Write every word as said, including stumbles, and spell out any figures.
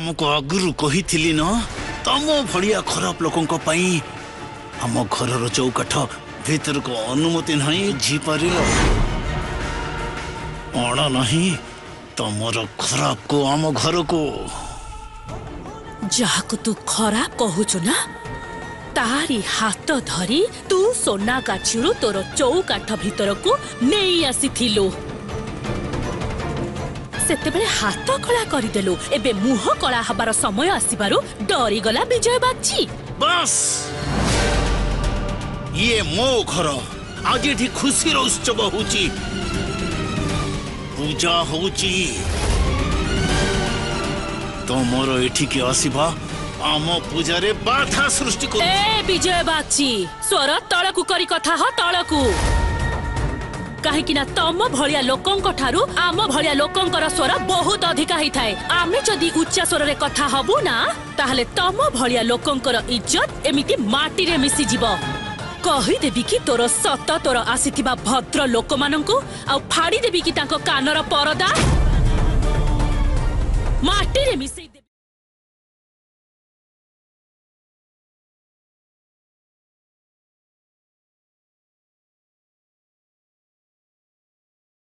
तुमको आगुरु कही न तम भलिया खराब लोकों आम घर चौकाठ भीतर को अनुमति नहीं जीपार अण नहीं तमर खराब को आम घर को जहा को तू खराब कहूचु ना तारी हाथ धरी तू सोना गाछिरु तोर चौकाठ भीतर को नहीं आसीथिलु सेते बेले हाथ कला करदेलु एबे मुह कला हबार समय आसीबारु डरी गला विजय बागची। बस ये मो घर आज एठी खुशी उत्सव होची पूजा होची तमर एठी के आसीबा आम पूजा रे बाधा सृष्टि को ए विजय बागची स्वर तळकु करी कथा ह तळकु कहीं ना तम भलिया लोकंक ठारू आम भलिया लोकंकर स्वर बहुत अधिका ही थाए आमे जदी उच्चा स्वर रे कथा हबु ना ताहले तम भलिया लोकंकर इज्जत एमिति माटी रे मिसी जीवो कहि देबी कि तोर सत तोर आसीथिबा भद्र लोक मानंकु आ फाड़ी देबी कि तांको कानर परदा माटी रे मिसी